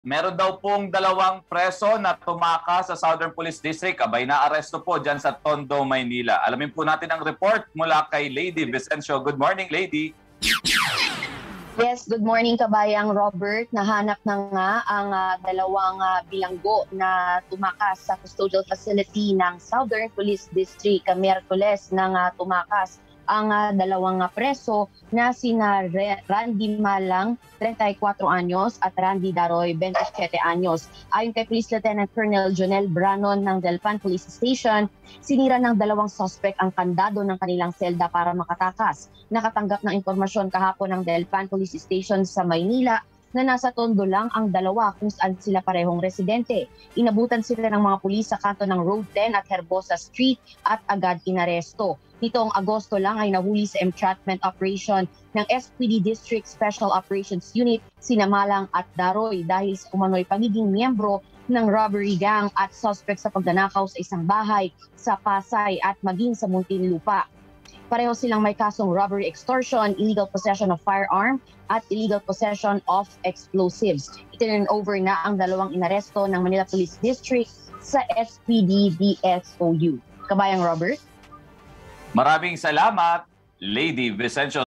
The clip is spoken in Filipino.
Meron daw pong dalawang preso na tumakas sa Southern Police District. Abay na aresto po dyan sa Tondo, Maynila. Alamin po natin ang report mula kay Lady Vicencio. Good morning, Lady. Yes, good morning kabayang Robert. Nahanap na nga ang dalawang bilanggo na tumakas sa custodial facility ng Southern Police District. Miyerkules nang tumakas ang dalawang preso na sina Randy Malang, 34 anyos, at Randy Daroy, 27 anyos. Ayon kay Police Lieutenant Colonel Jonel Branon ng Delpan Police Station, sinira ng dalawang suspect ang kandado ng kanilang selda para makatakas. Nakatanggap ng impormasyon kahapon ng Delpan Police Station sa Maynila na nasa Tondo lang ang dalawa kung saan sila parehong residente. Inabutan sila ng mga pulis sa kanto ng Road 10 at Herbosa Street at agad inaresto. Nitong Agosto lang ay nahuli sa entrapment operation ng SPD District Special Operations Unit sina Malang at Daroy dahil sa umano'y pagiging miyembro ng robbery gang at suspect sa pagnanakaw sa isang bahay sa Pasay at maging sa Muntinlupa. Pareho silang may kasong robbery extortion, illegal possession of firearm, at illegal possession of explosives. Iturn over na ang dalawang inaresto ng Manila Police District sa SPD DSOU. Kabayang Robert? Maraming salamat, Lady Vicencio.